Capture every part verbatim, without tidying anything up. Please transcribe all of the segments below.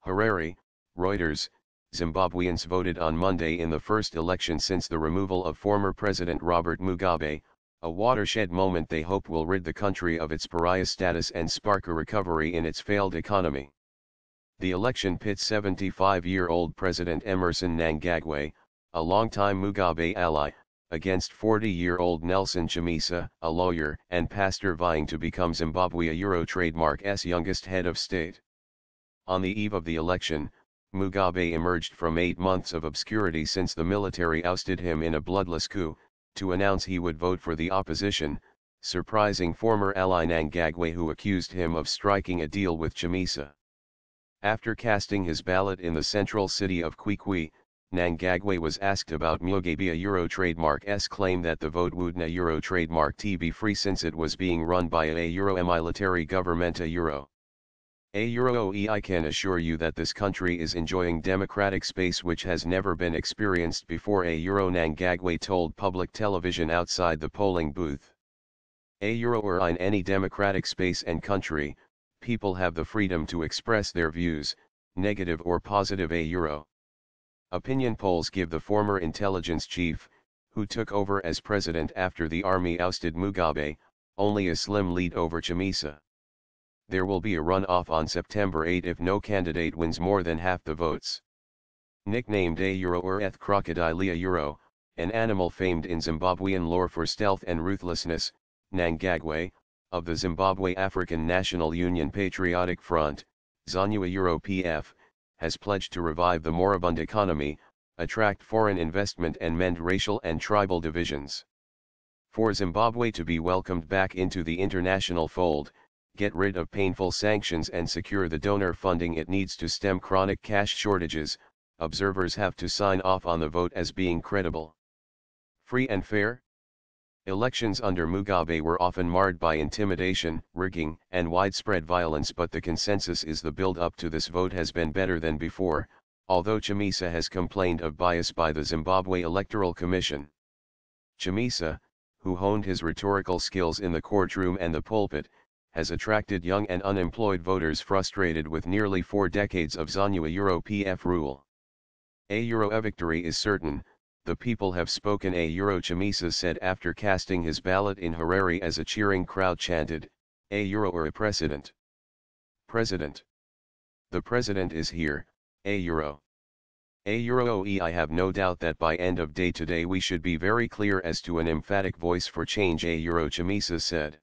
Harare, Reuters, Zimbabweans voted on Monday in the first election since the removal of former President Robert Mugabe, a watershed moment they hope will rid the country of its pariah status and spark a recovery in its failed economy. The election pits seventy-five-year-old President Emmerson Mnangagwa, a longtime Mugabe ally, against forty-year-old Nelson Chamisa, a lawyer and pastor vying to become Zimbabwe Euro trademark's youngest head of state. On the eve of the election, Mugabe emerged from eight months of obscurity since the military ousted him in a bloodless coup, to announce he would vote for the opposition, surprising former ally Mnangagwa, who accused him of striking a deal with Chamisa. After casting his ballot in the central city of Kwikwi, Mnangagwa was asked about Mugabe Euro trademark's claim that the vote would na Euro trademark to be free since it was being run by a Euro military government a Euro. A Euro I can assure you that this country is enjoying democratic space which has never been experienced before, a Euro Mnangagwa told public television outside the polling booth. A Euro or in any democratic space and country, people have the freedom to express their views, negative or positive. A Euro. Opinion polls give the former intelligence chief, who took over as president after the army ousted Mugabe, only a slim lead over Chamisa. There will be a runoff on September eighth if no candidate wins more than half the votes. Nicknamed a Euro or eth crocodile a Euro, an animal famed in Zimbabwean lore for stealth and ruthlessness, Mnangagwa, of the Zimbabwe African National Union Patriotic Front, ZANU Euro P F, has pledged to revive the moribund economy, attract foreign investment and mend racial and tribal divisions. For Zimbabwe to be welcomed back into the international fold, get rid of painful sanctions and secure the donor funding it needs to stem chronic cash shortages, observers have to sign off on the vote as being credible. Free and fair? Elections under Mugabe were often marred by intimidation, rigging, and widespread violence, but the consensus is the build-up to this vote has been better than before, although Chamisa has complained of bias by the Zimbabwe Electoral Commission. Chamisa, who honed his rhetorical skills in the courtroom and the pulpit, has attracted young and unemployed voters frustrated with nearly four decades of ZANU Euro P F rule. A Euro a victory is certain, the people have spoken, a Euro Chamisa said after casting his ballot in Harare as a cheering crowd chanted, a Euro or a precedent. President. The president is here, a Euro. A Euro I have no doubt that by end of day today we should be very clear as to an emphatic voice for change, a Euro Chamisa said.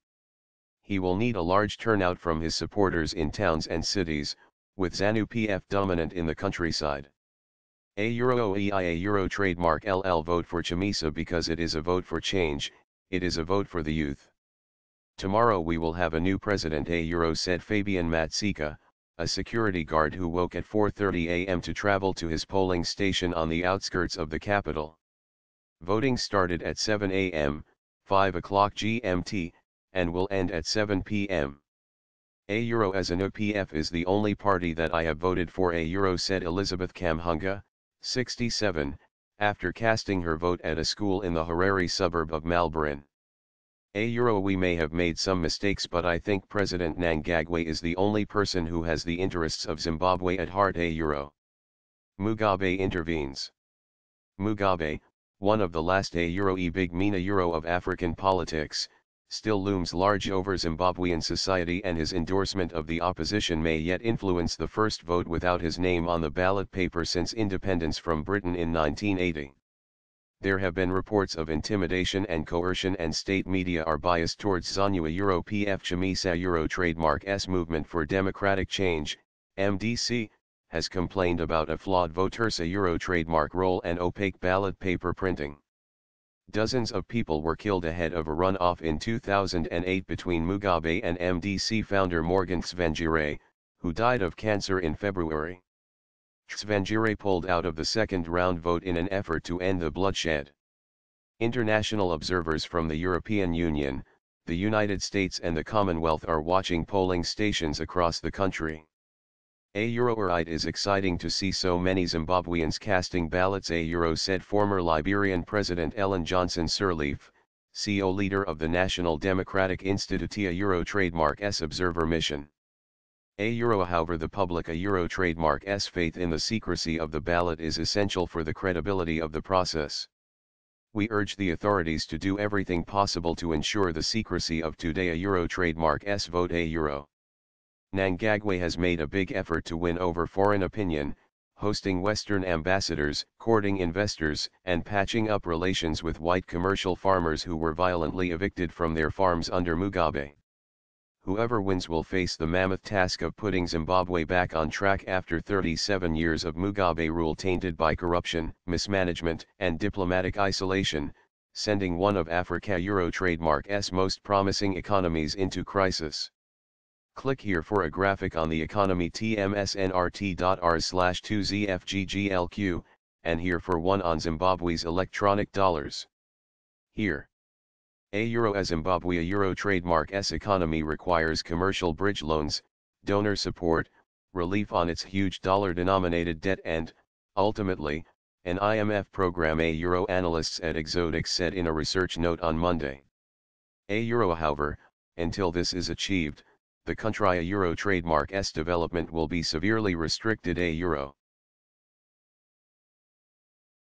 He will need a large turnout from his supporters in towns and cities, with ZANU P F dominant in the countryside. A Euro I a Euro trademark L L vote for Chamisa because it is a vote for change, it is a vote for the youth. Tomorrow we will have a new president, a Euro said Fabian Matsika, a security guard who woke at four thirty a m to travel to his polling station on the outskirts of the capital. Voting started at seven a m, five o'clock G M T, and will end at seven p m A Euro as ZANU P F is the only party that I have voted for, a Euro said Elizabeth Kamhunga, sixty-seven, after casting her vote at a school in the Harare suburb of Malbarin. A Euro we may have made some mistakes, but I think President Mnangagwa is the only person who has the interests of Zimbabwe at heart, a Euro. Mugabe intervenes. Mugabe, one of the last a Euro e big mina Euro of African politics, still looms large over Zimbabwean society, and his endorsement of the opposition may yet influence the first vote without his name on the ballot paper since independence from Britain in nineteen eighty. There have been reports of intimidation and coercion, and state media are biased towards ZANU Euro P F. Chamisa Euro Trademark's Movement for Democratic Change, M D C, has complained about a flawed Votersa Euro trademark roll and opaque ballot paper printing. Dozens of people were killed ahead of a runoff in two thousand eight between Mugabe and M D C founder Morgan Tsvangirai, who died of cancer in February. Tsvangirai pulled out of the second round vote in an effort to end the bloodshed. International observers from the European Union, the United States and the Commonwealth are watching polling stations across the country. A Euro it is exciting to see so many Zimbabweans casting ballots, a Euro said former Liberian President Ellen Johnson Sirleaf, C E O leader of the National Democratic Institute, a Euro Trademark's observer mission. A euro. However, the public a euro trademark's faith in the secrecy of the ballot is essential for the credibility of the process. We urge the authorities to do everything possible to ensure the secrecy of today a euro trademark's vote a euro. Mnangagwa has made a big effort to win over foreign opinion, hosting Western ambassadors, courting investors, and patching up relations with white commercial farmers who were violently evicted from their farms under Mugabe. Whoever wins will face the mammoth task of putting Zimbabwe back on track after thirty-seven years of Mugabe rule tainted by corruption, mismanagement, and diplomatic isolation, sending one of Africa euro trademark's most promising economies into crisis. Click here for a graphic on the economy t m s n r t dot r slash two z f g g l q, and here for one on Zimbabwe's electronic dollars. Here. A euro. As Zimbabwe a euro trademark's economy requires commercial bridge loans, donor support, relief on its huge dollar-denominated debt and, ultimately, an I M F program, a euro analysts at Exotic said in a research note on Monday. A euro. However, until this is achieved, the country a euro trademark's development will be severely restricted. A euro.